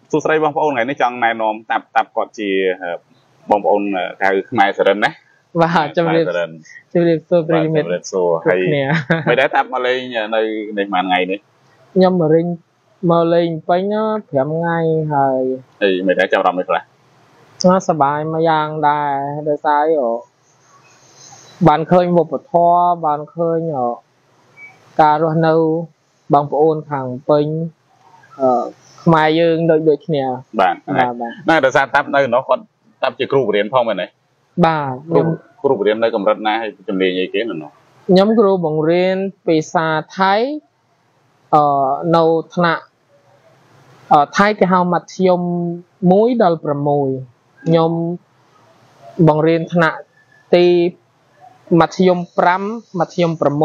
สุดท้ายบางคนไงนี่จังนายนอมตับกอดจีบางคนคือไม่เสด็จนะว่าจะเรียนโซปริมิตโซให้ไม่ได้ตับมาเลยในมันไงนี่ยมมาเลยไปเนาะเพียงไงให้ไม่ได้จำรำไม่ครับน่าสบายมายังได้โดยสายอ๋อบานเคยหมดปวดท้อบานเคยเนาะการรันเอาบางโอนขังเป็นมายืงโดยเนี่ยบ้านน่าจะทราบตับในnó cònตับจะครูเรียนพ่อมาไหนบ้านครูเรียนในกำลังน่าให้จำเรียนยังไงเนาะย้ำครูบังเรียนภาษาไทยនៅថ្នាក់ថៃគេហៅមធ្យម1ដល់6ខ្ញុំបង្រៀនថ្នាក់ទីមធ្យម5មធ្យម6ប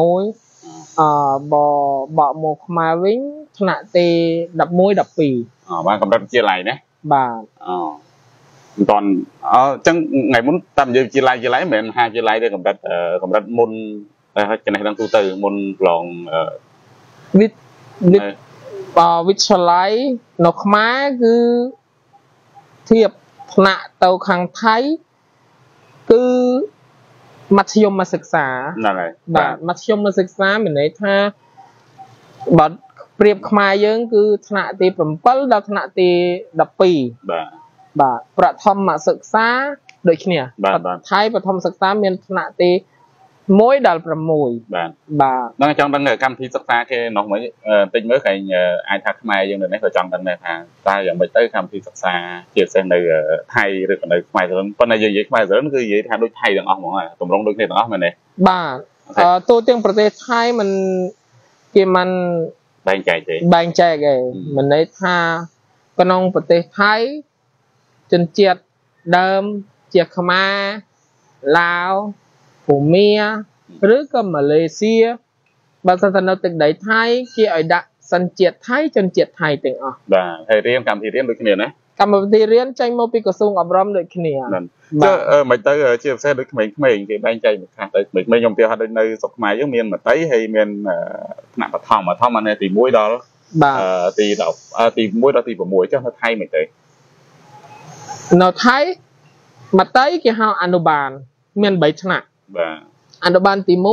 កមកខ្មែរវិញថ្នាក់ទី11 12 បានកម្រិតវិទ្យាល័យណាបាទតនចឹងថ្ងៃមុនតាមយើងវិទ្យាល័យមិនមែនហាវិទ្យាល័យទេកម្រិតមុនចំណេះដឹងទូទៅមុនឡងវិទ្យាល័យនៅខ្មែរគឺធៀបថ្នាក់ទៅខាងថៃគឺមធ្យមសិក្សាហ្នឹងហើយបាទមធ្យមសិក្សាមានន័យថាបើប្រៀបខ្មែរយើងគឺថ្នាក់ទី7ដល់ថ្នាក់ទី12បាទប្រថមសិក្សាដូចគ្នាថៃប្រថមសិក្សាមានថ្នាក់ទី1ដល់6 បាទចង់ដឹងកម្មវិធីសិក្សាគេនោះមិនតិចមើលឃើញអាចថាខ្មែរយើងនៅនេះក៏ចង់ដឹងដែរថាតើយ៉ាងម៉េចទៅកម្មវិធីសិក្សាជាពិសេសនៅថៃឬក៏នៅខ្មែរសរិនប៉ុន្តែយើងនិយាយខ្មែរសរិនគឺនិយាយថាដូចថៃទាំងអស់ហ្មងទម្រង់ដូចគ្នាទាំងអស់មែនទេបាទទូទាំងប្រទេសថៃมันគេมันបែងចែកទេឯងមិនន័យថាក្នុងប្រទេសថៃជនជាតិដើមជាខ្មែរឡាវភូមាឬក៏ម៉ាឡេស៊ីបើសិនទៅនៅទឹកដីថៃគេឲ្យដាក់សញ្ជាតិថៃជនជាតិថៃទាំងអស់បាទហើយរៀនកម្មវិធីរៀនដូចគ្នាណាកម្មវិធីរៀនចេញមកពីក្រសួងអប់រំដូចគ្នាបាទមិនទៅជាពិសេសដូចក្មេងៗគេបែងចែកមួយខ្លះទៅក្មេងៗខ្ញុំទៅហត់ដូចនៅស្រុកខ្មែរយើងមានមតីហើយមានថ្នាក់បឋមអានេះទី1ដល់ទី10ទី1ដល់ទី6ចុះនៅថៃមិនទៅនៅថៃមតីគេហៅអនុបាលមាន3ថ្នាក់បាទអនុបាលទី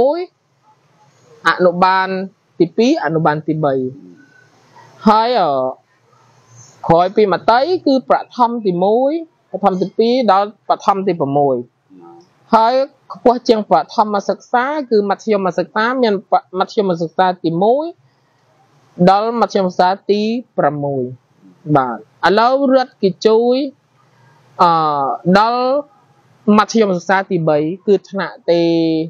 1អនុបាលទី2អនុបាលទី3ហើយក្រោយពីមតីគឺបឋមទី1បឋមទី2ដល់បឋមទី6ហើយខ្ពស់ជាងបឋមសិក្សាគឺមធ្យមសិក្សាមានមធ្យមសិក្សាទី1ដល់មធ្យមសិក្សាទី6បាទឥឡូវរដ្ឋគេជួយដល់មធ្យមសិក្សាទី3គឺថ្នាក់ទី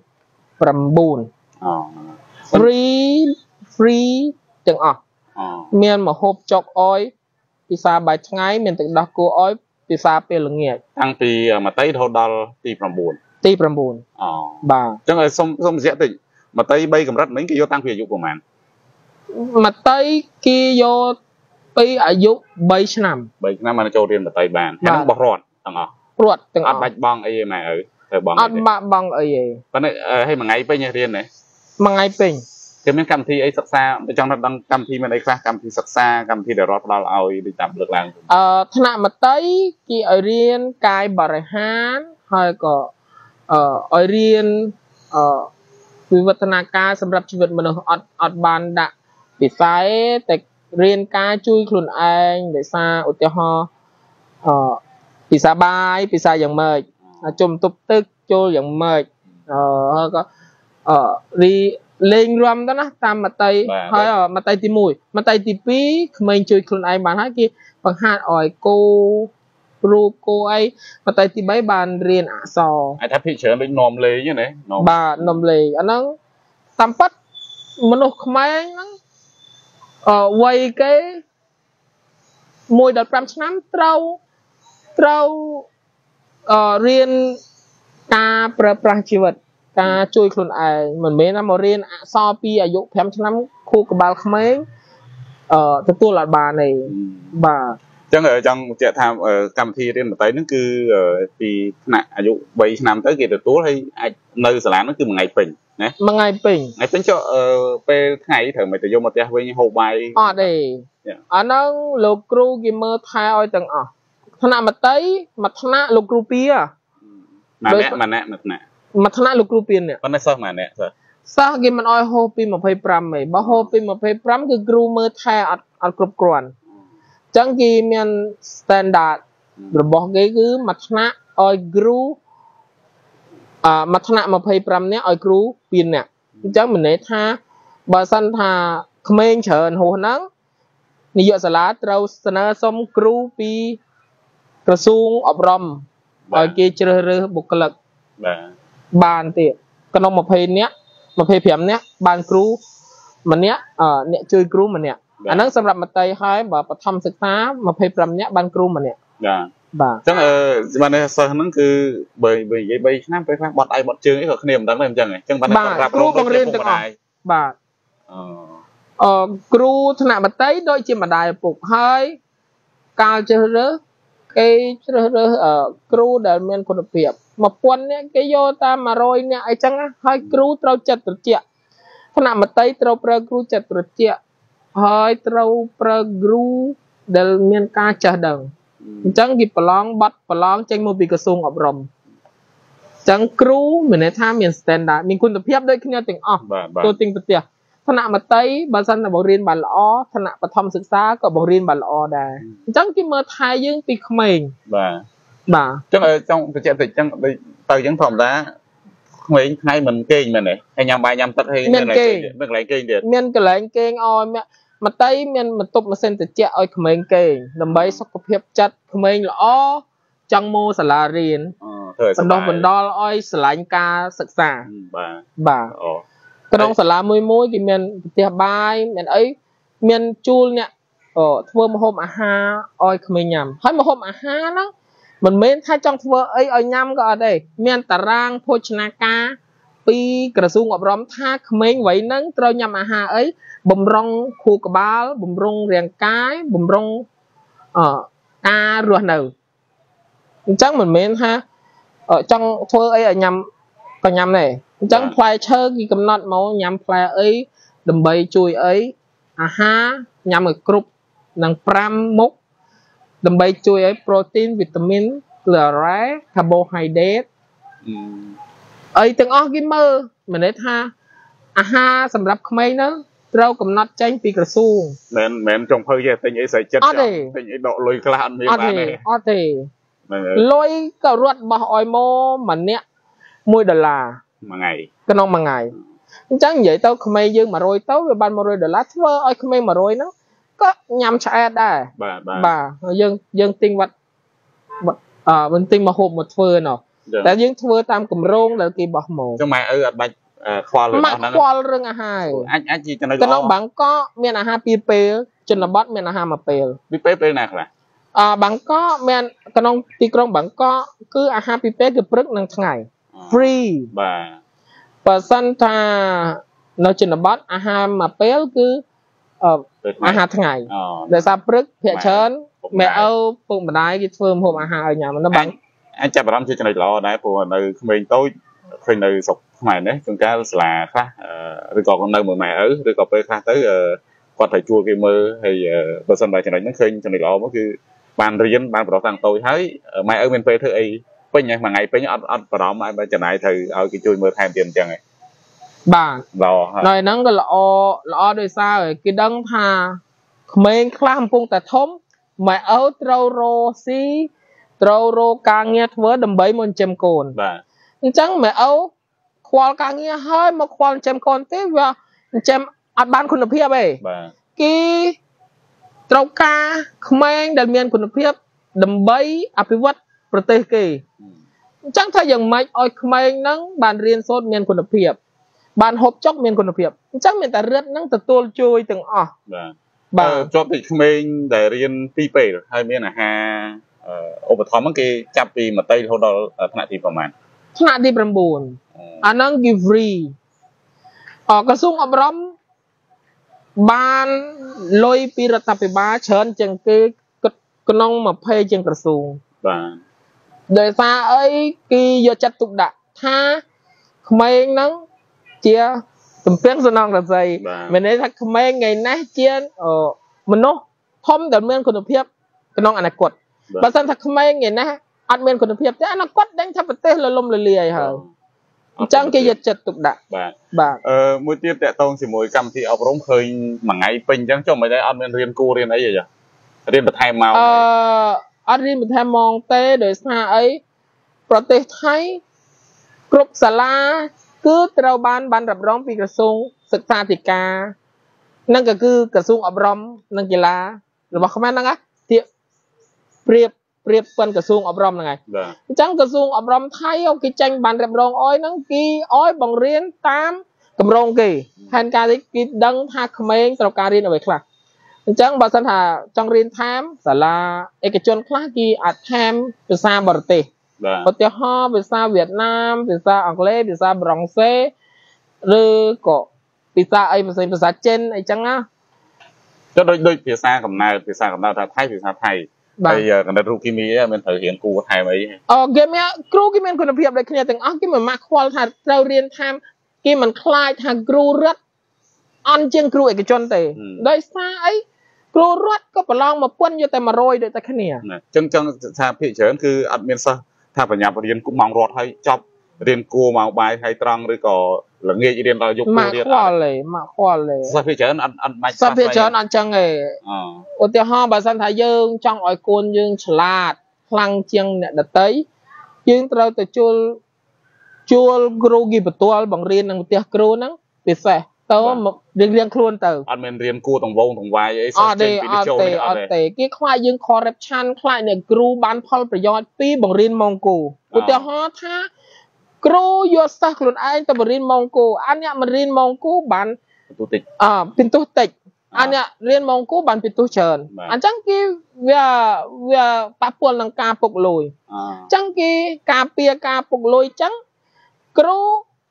9 free ទាំងអស់មានមហូបចុកអុយពិសាបាយថ្ងៃមានទឹកដោះគោអុយពិសាពេលល្ងាចតាំងពីមតីរហូតដល់ទី9 បាទអញ្ចឹងឲ្យសុំបញ្ជាក់តិចមតី3កម្រិតមិញគេយកតាំងពីអាយុប្រហែលមតីគេយកពីអាយុ3ឆ្នាំបានចូលរៀនមតីបានហើយនឹងបោះរត់ទាំងអស់រដ្ឋទាំងអស់អត់បាច់បងអីទេម៉ែឪទៅបងអត់បាក់បងអីទេប៉ុន្តែឲ្យមួយថ្ងៃពេញរៀនទេមួយថ្ងៃពេញគេមានកម្មវិធីអីសិក្សាចង់ដឹងកម្មវិធីមានអីខ្លះកម្មវិធីសិក្សាកម្មវិធីដែលរដ្ឋផ្ដល់ឲ្យដូចតាមលើកឡើងថ្នាក់មតីគេឲ្យរៀនកាយបរិហារហើយក៏ឲ្យរៀនវិវឌ្ឍនាការសម្រាប់ជីវិតមនុស្សអត់បានដាក់ពិស័យតែរៀនការជួយខ្លួនឯងដោយសារឧទាហរណ៍ពិសាបាយពិសាយ៉ាងម៉េចជុំទប់ទឹកចូលយ៉ាងម៉េចហើយក៏លេងរំទៅណាតាមមតីហើយមតីទី1មតីទី2ក្មេងជួយខ្លួនឯងបានហើយគេបង្ហាត់ឲ្យគោរូបគោអីមតីទី3បានរៀនអក្សរអាចថាភិកច្រើនដូចនាំលេងណាបាទនាំលេងអាហ្នឹងតាមពិតមនុស្សខ្មែរហ្នឹងវ័យគេ1ដល់5ឆ្នាំត្រូវរៀនការប្រើប្រាស់ជីវិតការជួយខ្លួនឯងមិនមែនថាមករៀនអក្សរពីអាយុ5ឆ្នាំខួរក្បាលក្មេងទទួលអត់បានទេបាទ chẳng ở trong trẻ tham ở cầm thi trên một tay nó cứ vì nèอายุbảy năm tới kịp được tú hay nơi sả nó cứ một ngày bình nè một ngày bình cho về ngày thử mày tự vô một tia với hồ bài đây anh nó lục cru kì mơ thay oi từng thằng nào mà tới mặt thằng nào lục cru pia mà thằng nào lục cru pia nè con nói sao mà nè sao kì mình oi hô pi mà phê pram mày bao hô pi mà phê pram cứ cru mơ thay ở cướp quần chẳng kì mình standard rồi bỏ cái cứ mặt thằng oi cru mặt thằng nào mà phê pram nè oi cru pin nè chẳng mình nói tha bà san tha không chờ hồ nắngนี่ยศลาเราเสนอสมครูปีกระทรวงอบรมโดยกีเจริญบุคลากรบานเตะกนมาเพย์เนี้ยมาเพย์เพียมเนี้ยบานครูมันเนี้ยเนี่ยช่วยครูมันเนี้ยอันนั้นสำหรับมาไต่ให้แบบทำศึกษามาเพย์ปรำเนี้ยบานครูมันเนี้ยบ่าจังมันเนี่ยส่วนนั้นคือเบย์น้ำไปพักบอดไอบอดเชิงไอ้เขาเนียมดังนั้นจังไงจังมันรับรู้ต้องเรียนตั้งบ่าครูถนัดมาไต่โดยจิมมาได้ปลุกให้การเจริญครูเดินเมียนคนเปรียบมาปนเนี่ยโยตามมาโรยเนี่ยไอ้จังให้ครูเราจัดตรเจียถนัดมาไต่เราเปรครูจัดตรเจียให้เราเปรครูเดินเมียนการจัดดังจังกิปลองบัดปลองจังโมบิกระทรวงอบรมจังครูเหมือนในท่าเมียนสแตนดาร์ดมีคุณเพียบด้วยขึ้นเนี่ยติงตัวติงตัวเตี้ยถนัดมาไต่บางสันบริเรียนบาลอ้อถนัดประทมศึกษาก็บริเรียนบาลอ้อได้จังกิเมื่อไทยยังปีเขมรบ่าจังtrongประเทศจังไปจังถ่อมล้าเขมรให้มันเก่งมันไหนให้ยำใบยำตัดให้เมื่อไรเก่งเด็ดเมียนก็เลยเก่งอ้อยมาไต่เมียนมาตบมาเส้นแต่เจ้าอ้อยเขมรเก่งลำใบสักเพียบจัดเขมรละอ้อจังโมสลาเรียนบรรดาอ้อยสลายกาศึกษาบ่ากระดองสลามมวยกินเมียนเตียบายเมียนเมียนจูลเนี่ยทั่วมาโฮมอาหารอ้อยขมิ้นยำให้มาโฮมอาหารนะมันเม้นถ้าจังทั่วอ้อยยำก็ได้เมียนตารางโภชนาการปีกระทรวงอบรมถ้าขมิ้นไว้นั่งเรายำอาหารบ่มรงคูกบาลบ่มรงเรียงกายบ่มรงการัวหนึ่งจังเหมือนเม้นฮะจังทั่วยำก็ยำเนี่ยจังพลายเชิงกำหนดเมายำพลายดำใบจุยอาหารยำกรุบนังปรามมุกดำใบจุยโปรตีนวิตามินเกลือแร่คาร์โบไฮเดรตตึงออกกินมือเหมือนได้ท่าอาหารสำหรับใครนะเรากำหนดแจ้งปีกระสูงแม่จงเพื่อจะเป็นไอ้ใส่เจ็ดเป็นไอ้ดอกลอยกลานมีบ้านเลยลอยกระรวดบ่อยโมมันเนี้ย$1 มาไงก็น้องมาไงจังvậy tao không ai dương mà rồi tao về ban mà rồi để lát thưa ơi không ai mà rồi nó có nhằm chạyได้bà dương tinh vật bên tinh mà hộp một thưa nàoแต่dương thưa tam cầm rong là kỳ bọc mồ cho mày bạch khoa rồi mà khoa rừng hai anh chỉ cho nó cáiน้องบังก็เมียนอาหารปีเปย์จนระบาดเมียนอาหารมาเปย์ปีเปย์เป็นไงล่ะบังก็เมียนcáiน้องตีกรงบังก็คืออาหารปีเปย์คือปรึกหนึ่งทั้งไงฟรีประสันทาเราจินบัตอาหารมาเปลคืออาหารทั้งไงเดี๋ยวซาปรึกเพียเชิญแม่เอาปุ่มบันไดกิเฟิร์มผมอาหารอย่างมันบังอันจะประทับใจในรอได้เพราะในเมนโต้เคยในศพใหม่เนี่ยจนการสลาค่ะหรือก่อนในมือใหม่หรือก่อนไปค่ะtớiก่อนถ่ายชัวร์กี่มือhayประสันไปจะไหนนั่งเคยจะในรอก็คือบานเรียนบานประทับtôi thấy mày ở bên phê thứ ấyเป็นยังไงเป็นยังอัดประดอมไอ้จะไหนถือเอากี่จุยมือแทนเตียนจังไงบ่ารอหน่อยนั้นก็ละอโดยซาเลยกี่ดังพาเมงคลามพงแต่ทมไม่เอาเตาโรซีเตาโรกางเงียเวอร์ดำใบมันเจมโกนจังไม่เอาควอลกางเงียให้มาควอลเจมโกนที่ว่าเจมอัดบ้านคุณภาพไปกี่เตากาเมงเดินเมียนคุณภาพดำใบอภิวัตประเทศกีจังถ้าอย่างไม่อ้อยขมายนั่งบานเรียนโซดเมียนคุณภาพบานหบจอกเมียนคุณภาพจังเมียนแต่เรื่องนั่งแต่ตัวจุยถึงบ่จอบติดขมายแต่เรียนปีเปย์ให้เมียนฮะอุปถัมภ์เมื่อกี้จับปีมาไต่เท่าเราขณะที่ประมาณขณะที่ประมูลอันนั้นกิฟรีกระทรวงอบรมบานลอยปีรัฐบาลเชิญจังคือกก็น้องมาเพย์เจียงกระทรวงបាទโดยซาเอ้ยกีโยจัดตุกดะถ้าขมายนั้นเจียสมเพียงสนองกระใจเหมือนในถ้าขมายไงนะเจียมันโน้ทอมเดินเมืองคุณภาพก็น้องอนาคตบางท่านถ้าขมายไงนะอัดเมืองคุณภาพแต่อนาคตยังทับประเทศละลมละเลียเหรอจังกีโยจัดตุกดะបាទមួយទៀតតកតងជាមួយកម្មវិធីអប់រំឃើញមួយថ្ងៃពេញអញ្ចឹងចុះមិនได้អត់មានរៀនគួររៀនអីទេចារៀនបន្ថែមមកអត់រៀនបន្ថែមមកទេដោយសារអីប្រទេសថៃគ្រប់សាលាគឺត្រូវបានរំរងពីក្រសួងសិក្សាធិការนั่นก็คือក្រសួងអប់រំនិងកីឡារបស់ខ្មែរហ្នឹងទីប្រៀបប៉ុនក្រសួងអប់រំហ្នឹងហើយអញ្ចឹងក្រសួងអប់រំថៃគេចាញ់បានរំរងអយហ្នឹងគេអយបង្រៀនតាមកម្រងគេផែនការគេដឹងថាក្មេងត្រូវការរៀនអ្វីខ្លះអញ្ចឹងបើសិនថាចង់រៀនថែមសាលាឯកជនខ្លះគេអាចថែមភាសាបរទេសឧទាហរណ៍ភាសាវៀតណាមភាសាអង់គ្លេសភាសាប្រង់សេឬក៏ភាសាអីផ្សេងភាសាចិនអីចឹងណាចុះដូចភាសាកំណើតថាថៃភាសាថៃហើយកំណើតរូបគីមីមានត្រូវរៀនគួរថែមអីគេមានគ្រូគេមានគុណភាពដូចគ្នាទាំងអស់គេមិនមកខ្វល់ថាត្រូវរៀនថែមគេមិនខ្លាចថាគ្រូរដ្ឋអន់ជាងគ្រូឯកជនទេដោយសារអីគ្រូរដ្ឋក៏ប្រឡងមកប៉ុនយកតែ100ដូចតែគ្នាអញ្ចឹងថាភាគច្រើនគឺអត់មានសិស្សថាបញ្ញារៀនគូម៉ោងរត់ហើយចប់រៀនគួរម៉ោងបាយហើយត្រង់ឬក៏ល្ងាចរៀនដល់យប់គួររៀនមកខ្វល់ទេសិស្សភាគច្រើនអត់បាច់សិស្សភាគច្រើនអត់ចឹងទេឧទាហរណ៍បើសិនថាយើងចង់ឲ្យកូនយើងឆ្លាតខ្លាំងជាងអ្នកដទៃយើងត្រូវទៅជួលគ្រូគីបន្ទាល់បង្រៀននឹងផ្ទះគ្រូហ្នឹងពិសេសទៅរៀងខ្លួនទៅអត់មានរៀនគួរទាំងវងទាំងវាយអីសិស្សចេញពីចូលនេះអត់ទេគេខ្លាចយើង corruption ខ្លាចអ្នកគ្រូបានផលប្រយោជន៍ពីបង្រៀនម៉ោងគូឧទាហរណ៍ថាគ្រូយកសិស្សខ្លួនឯងទៅបង្រៀនម៉ោងគូអាអ្នកមករៀនម៉ោងគូបានពិន្ទុតិចពិន្ទុតិចអាអ្នករៀនម៉ោងគូបានពិន្ទុច្រើនអញ្ចឹងគេវាប៉ះពាល់នឹងការពុកលុយអញ្ចឹងគេការពារការពុកលុយអញ្ចឹងគ្រូ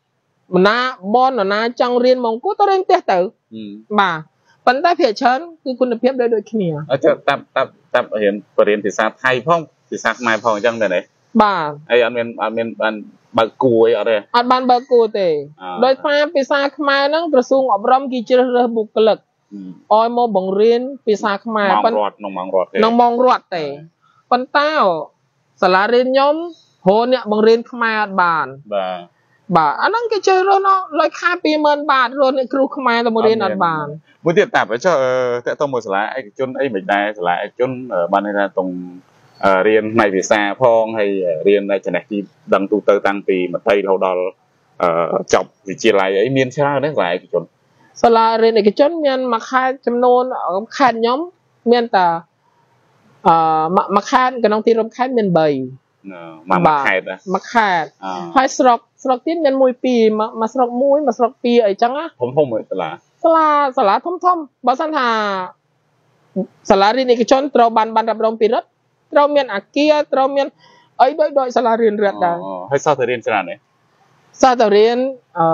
ណាចង់រៀនម៉ោងគូទៅរៀនផ្ទះទៅបាទប៉ុន្តែភាគច្រើនគឺគុណភាពដូចគ្នាតាប់រៀនបរិញ្ញាភាសាថៃផងភាសាខ្មែរផងអញ្ចឹងដែរបាទហើយអត់មានបានបើកគួរអីអត់ទេអត់បានបើកគួរទេដោយសារភាសាខ្មែរហ្នឹងក្រសួងអប់រំគេជ្រើសរើសបុគ្គលិកឲ្យមកបង្រៀនភាសាខ្មែរប៉ុន្តែក្នុងម៉ោងរត់ទេប៉ុន្តែសាលារៀនខ្ញុំរកអ្នកបង្រៀនខ្មែរអត់បានបាទអាហ្នឹងគេជ្រើសរើសលុយខែ 20,000 បាតរកអ្នកគ្រូខ្មែរទៅមករៀនអត់បានមួយទៀតតាប់ចុះតើតើមកសាលាឯកជនអីមិនដែរសាលាឯកជនបានន័យថាតុងរៀនផ្នែកភាសាផងហើយរៀនចំណេះទីដឹងទូទៅតាំងពីមត្តេយ្យរហូតដល់ចប់វិទ្យាល័យអីមានច្រើនទេសាលាឯកជនសាលារៀនឯកជនមានមួយខេត្តចំនួនខេត្តខ្ញុំមានតែមួយខេត្តក្នុងទីរួមខេត្តមាន3 មួយខេត្តមួយខេត្តហើយស្រុកទៀតមាន1 2មួយស្រុក1មួយស្រុក2អីចឹងណាធំមួយសាលាធំបើសិនថាសាលារៀនឯកជនត្រូវបានរំរងពីរដ្ឋត្រូវមានអាគារត្រូវមានអីដូចសាលារៀនរដ្ឋដែរហើយសិស្សទៅរៀនច្រើនទេសិស្សទៅរៀន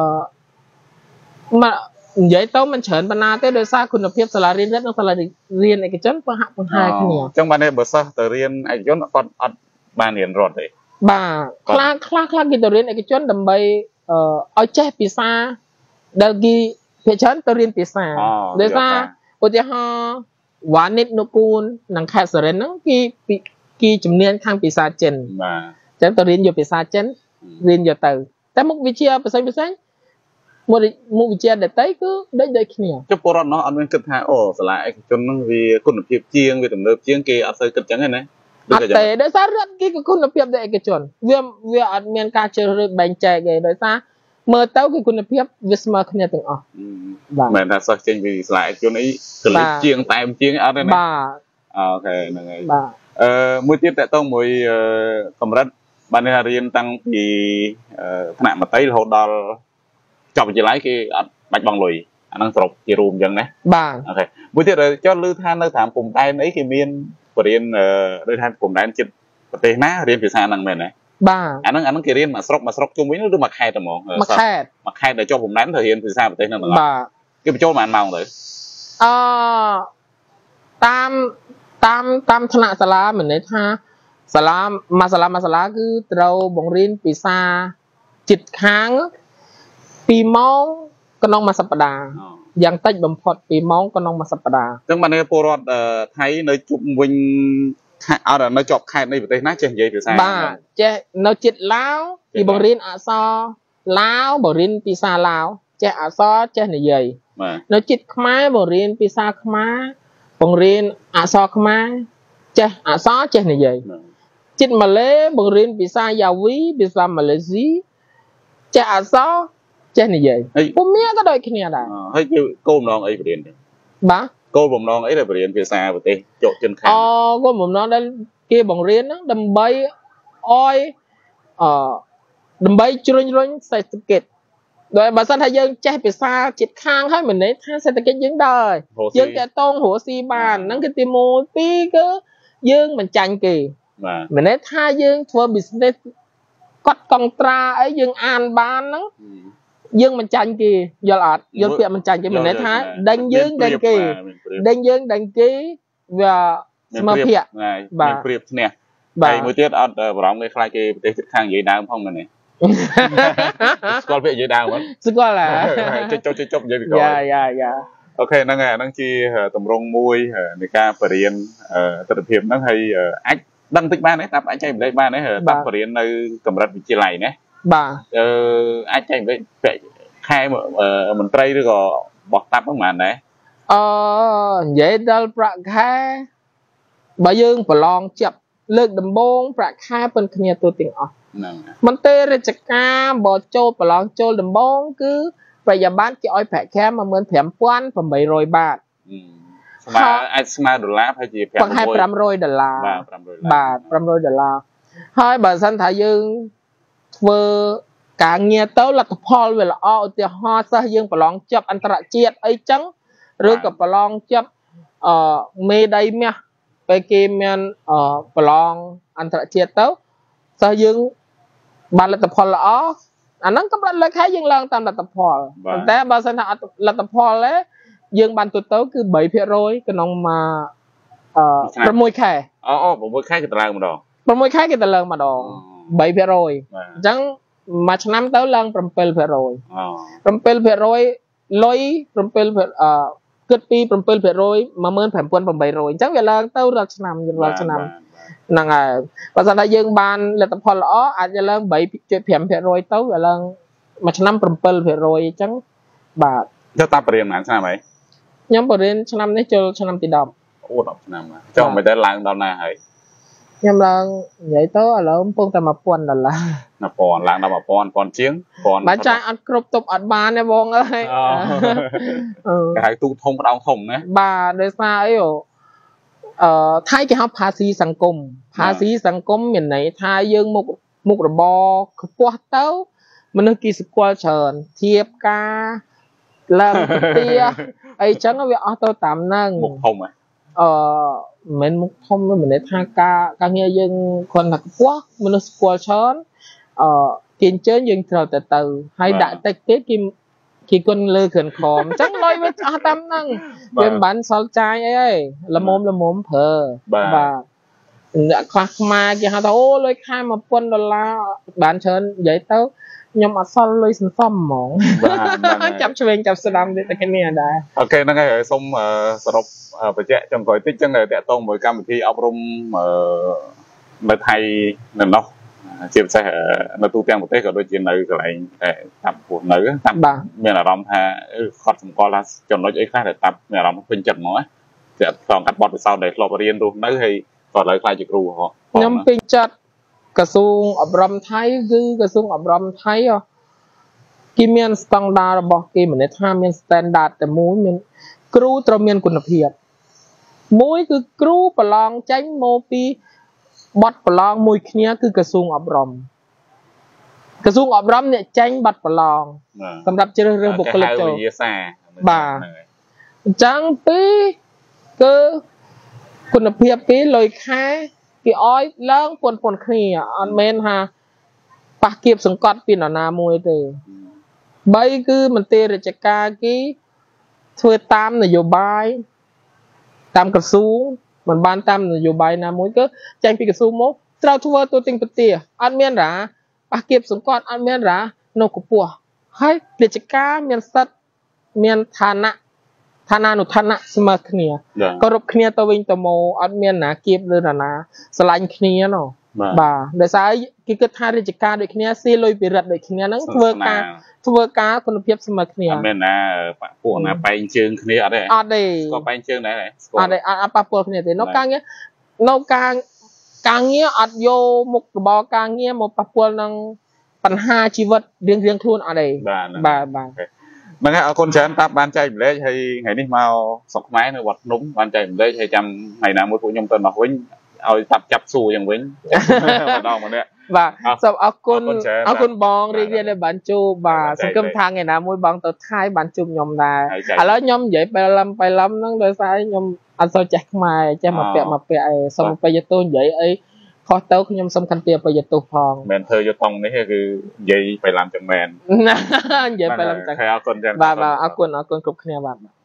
មកនិយាយទៅមិនច្រើនប៉ុណ្ណាទេដោយសារគុណភាពសាលារៀនរដ្ឋនិងសាលារៀនឯកជនបង្ហាក់បង្ហាញគ្នាអញ្ចឹងបានទេបើសិស្សទៅរៀនឯកជនគាត់អត់បានរៀនរដ្ឋទេបាទខ្លះគេទៅរៀនឯកជនដើម្បីឲ្យចេះភាសាដែលគេភាគច្រើនទៅរៀនភាសាដោយសារឧទាហរណ៍វ៉ានិតនុគូននិងខេត្តសរិនហ្នឹងគេជំនាញខាងភាសាចិនបាទអញ្ចឹងទៅរៀនយកភាសាចិនរៀនយកទៅតែមុខវិជ្ជាផ្សេងមុខវិជ្ជាដតីគឺដូចគ្នាចុះពលរដ្ឋនោះអត់មានគិតថាអូសាលាឯកជនហ្នឹងវាគុណភាពជាងវាទំនើបជាងគេអត់សូវគិតចឹងទេណាអត់ទេដោយសាររដ្ឋគេក៏គុណភាពដូចឯកជនវាអត់មានការជ្រើសរើសបែងចែកទេដោយសារមើលទៅគឺគុណភាពវាស្មើគ្នាទាំងអស់បាទមិនថាសិស្សចេញពីសាលាឯកជនអីកលិចជាងតែមជាងអត់ទេណាបាទអូខេហ្នឹងហើយបាទមួយទៀតតើតើមួយកម្រិតបានថារៀនតាំងពីថ្នាក់មត្តេយ្យរហូតដល់ចប់វិទ្យាល័យគេអត់បាច់បង់លុយអាហ្នឹងសរុបជារួមអញ្ចឹងណាបាទអូខេមួយទៀតចុះឮថានៅតាមព្រំដែនអីគេមានបរិញ្ញាដូចថាព្រំដែនចិត្តប្រទេសណារៀនភាសាហ្នឹងមែនទេបាទអាហ្នឹងគេរៀនមួយស្រុកជុំវិញឬមួយខេត្តតែហ្មងមួយខេត្តដែលជាប់ព្រំដែនត្រូវរៀនភាសាប្រទេសហ្នឹងទាំងអស់បាទគេបញ្ចូលប៉ុន្មានម៉ោងទៅតាមថ្នាក់សាលាមិនន័យថាសាលាមួយសាលាគឺត្រូវបង្រៀនភាសាចិត្តខាង2ម៉ោងក្នុងមួយសប្តាហ៍យ៉ាងតិចបំផុត2ម៉ោងក្នុងមួយសប្តាហ៍អញ្ចឹងបានពលរដ្ឋថៃនៅជុំវិញអត់នៅជាប់ខេត្តនៃប្រទេសណាចេះនិយាយភាសាបាទចេះនៅចិត្តឡាវគេបង្រៀនអក្សរឡាវបង្រៀនភាសាឡាវចេះអក្សរចេះនិយាយនៅចិត្តខ្មែរបង្រៀនភាសាខ្មែរបង្រៀនអក្សរខ្មែរចេះអក្សរចេះនិយាយចិត្តម៉ាឡេបង្រៀនភាសាយ៉ាវីភាសាម៉ាឡេស៊ីចេះអក្សរចេះនិយាយពួកមាក៏ដូចគ្នាដែរហើយគេគោលបំណងអីបរៀនបាទគោលបំណងអីដែលបរៀនភាសាប្រទេសជោគជនខាងគោលបំណងដែលគេបង្រៀនហ្នឹងដើម្បីឲ្យដើម្បីជ្រុញរុញសេដ្ឋកិច្ចដោយបើសិនថាយើងចេះភាសាជាតិខាងហើយមិនន័យថាសេដ្ឋកិច្ចយើងដែរយើងតាក់ទងរស់ស៊ីបានហ្នឹងគឺទី1 2គឺយើងមិនចាញ់គេមិនន័យថាយើងធ្វើ business កត់កង់ត្រាអីយើងអានបានហ្នឹងយើងមិនចាញ់គេយល់អត់យល់ពាក្យមិនចាញ់គេមិនន័យថាដេញយើងដេញគេដេញយើងដេញគេវាស្មើភាគបាទប្រៀបឈ្នះហើយមួយទៀតអត់បារម្ភគេខ្លាចគេប្រទេសជិតខាងនិយាយដើមផងមែនទេស្គាល់ពាក្យនិយាយដើមហ្នឹងស្គាល់ចុចនិយាយពីក្រោយយ៉ាអូខេហ្នឹងហើយហ្នឹងជាតម្រងមួយនៃការបរៀនទស្សនវិជ្ជាហ្នឹងហើយអាចដឹងតិចបានទេតាមអាចចែកម្លែកបានទេតាមបរៀននៅកម្រិតវិទ្យាល័យណាបាទអាចចែកម្លែកពាក់ខែមន្ត្រីឬក៏បោះតាប់ហ្នឹងបានដែរនិយាយដល់ប្រាក់ខែបើយើងប្រឡងចាប់លើកដំបូងប្រាក់ខែប៉ុនគ្នាទូទាំងអស់ហ្នឹងមន្ត្រីរាជការបើចូលប្រឡងចូលដំបូងគឺប្រយាប័ត្រគេឲ្យប្រាក់ខែ 15,800 បាតស្មើអាចស្មើដុល្លារប្រហែលជា $500បាទ$500ហើយបើសិនថាយើងធ្វើការងារទៅលទ្ធផលវាល្អឧទាហរណ៍សិស្សយើងប្រឡងជាប់អន្តរជាតិអីចឹងឬក៏ប្រឡងជាប់មេដៃមាសពេលគេមានប្រឡងអន្តរជាតិទៅសិស្សយើងបានលទ្ធផលល្អអាហ្នឹងកម្រិតលើខែយើងឡើងតាមលទ្ធផលប៉ុន្តែបើសិនថាអត់លទ្ធផលទេយើងបានទៅគឺ 3% ក្នុង6 ខែ 6 ខែគេទៅឡើងម្ដង 6 ខែគេទៅឡើងម្ដង 3% អញ្ចឹងមួយឆ្នាំទៅឡើង 7% 7%លុយ7គិតពី 7% 15,800 អញ្ចឹងវាឡើងទៅរាល់ឆ្នាំហ្នឹងហើយបើសិនថាយើងបានលទ្ធផលល្អអាចจะឡើង 3.5% ទៅវាឡើងមួយឆ្នាំ 7% អញ្ចឹងបាទចុះតាបរៀនប៉ុន្មានឆ្នាំហើយខ្ញុំបរៀនឆ្នាំនេះចូលឆ្នាំទី10 អូ10ឆ្នាំចុះមិនដែលឡើងដល់ណាហើយខ្ញុំឡើងនិយាយទៅឥឡូវកំពុងតែ$1,000 1000ឡើងដល់1000ជាង 1000បើចាយអត់គ្រប់ទប់អត់បានទេបងអើយគេហៅទូធំម្ដងធំណាបាទដោយសារអីថៃគេហៅภาษีសង្គមមានន័យថាយើងមុខរបរខ្ពស់ទៅមនុស្សគេស្គាល់ច្រើនធៀបការឡើងទាអីចឹងវាអស់ទៅតាមហ្នឹងមុខធំមិនមុខធំមិនន័យថាការងារយើងគ្រាន់តែខ្ពស់មនុស្សស្គាល់ច្រើនគេអញ្ជើញយើងត្រូវទៅហើយដាក់តិចទៀតគេគុណលើគ្រឿនខំអញ្ចឹងលុយវាអស់តាមហ្នឹងវាមិនបានសល់ចាយអីទេល្មមប្រើបាទអ្នកខ្លះខ្មែរគេហៅថាអូលុយខែ$1,000បានច្រើននិយាយទៅខ្ញុំអត់សល់លុយសន្សំហ្មងចាប់ឆ្វេងចាប់ស្ដាំទៅគ្នាដែរអូខេហ្នឹងហើយសូមសរុបបញ្ជាក់ចុងក្រោយតិចចឹងតាក់ទងមួយកម្មវិធីអប់រំនៅថៃនៅនោះជាពិសេសនៅទូទាំងប្រទេសក៏ដូចជានៅកន្លែងតាមពួកនៅតាមមានអារម្មណ៍ថាខត់សម្គាល់ថាចំណុចអីខ្លះដែលតាមមានអារម្មណ៍ពេញចិត្តហ្មងតែឆ្លងកាត់បទពិសោធន៍ដែលធ្លាប់រៀនរស់នៅហើយក៏ឥឡូវខ្លាចជាគ្រូហ៎ខ្ញុំពេញចិត្តក្រសួងអប់រំថៃគឺក្រសួងអប់រំថៃគេមានស្តង់ដាររបស់គេមិនថាមាន standard តែមួយមានគ្រូត្រូវមានគុណភាពមួយគឺគ្រូប្រឡងចេញមកពីបទប្រឡងមួយគ្នាគឺក្រសួងអប់រំអ្នកចេញបទប្រឡងសម្រាប់ជ្រើសរើសបុគ្គលិកចូលបាទអញ្ចឹងពីរគឺគុណភាពពីរលុយខែគេឲ្យឡើងប៉ុនគ្នាអត់មែនថាប៉ះគៀបសង្កត់ពីនរណាមួយទេ3គឺមន្ត្រីរាជការគេធ្វើតាមនយោបាយតាមក្រសួង mình ban tam là dù bài nào mỗi cứ tranh bị cái số mốt trao thua tôi tình bật tìa ăn miên rả bà kiếp xuống con ăn miên rả nô của bùa hay để chỉ cá miên sắt miên thana nụ thana smart kia có rụp kia tôi vinh tôi mô ăn miên nà kiếp đưa là nà slime kia nó bà để sao cái thay để chỉ cá để kia xì lôi bị rật để kia nó thua cá con phiếp smart kia ăn miên nà phụ nà bay chương kia ở đây có bay chương đấy đây apa kia thì nó càng nghĩa ở vô một bò càng nghĩa một papua năngปัญหาชีวิตเรียงครูนอะไรบ่ามันก็เอาคนเชิญตับบ้านใจผมเลยให้ไงนี่มาสองไม้ในวัดนุ่มบ้านใจผมเลยให้จำไงนะมวยผู้ยมตอนมาวิ่งเอาตับจับสู่อย่างวิ่งมาดองมาเนี่ยบ่าสำเอาคนบองเรียนในบ้านจูบ่าสังคมทางไงนะมวยบองตัวท้ายบ้านจูยมได้แล้วยมใหญ่ไปล้ำนั่งโดยสายยมอันโซแจ็คมาจะมาเปะไอ้สมไปยตัวใหญ่ไอ้พอเต้าขยมสำคัญเตียไปยตัวพองแมนเธอจะตรงนี่คือใหญ่ไปลำจังแมนใหญ่ไปลำจังใครเอาคนจังบ่าเอาคนกบเขียบ่า